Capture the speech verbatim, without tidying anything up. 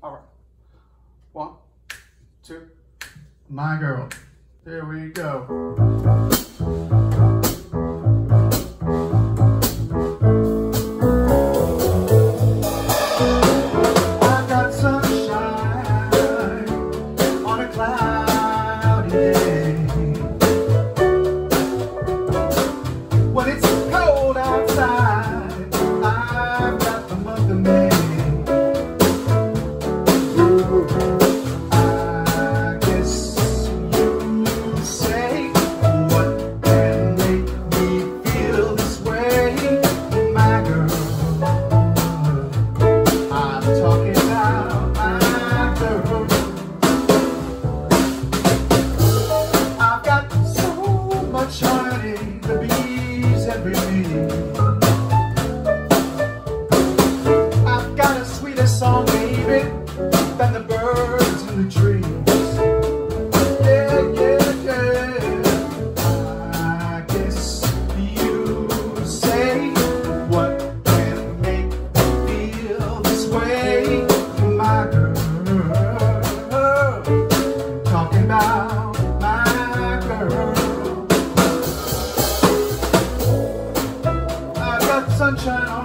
All right. One, two. My girl. There we go. I've got sunshine on a cloudy day. When it's cold outside, I've got the month of May. I guess you say, what can make me feel this way, my girl? I'm talking about my girl. I've got so much honey, the bees envy me. I've got a sweeter song, baby, than the birds in the trees. Yeah, yeah, yeah. I guess you say, what can make me feel this way, my girl? Talking about my girl. I've got sunshine on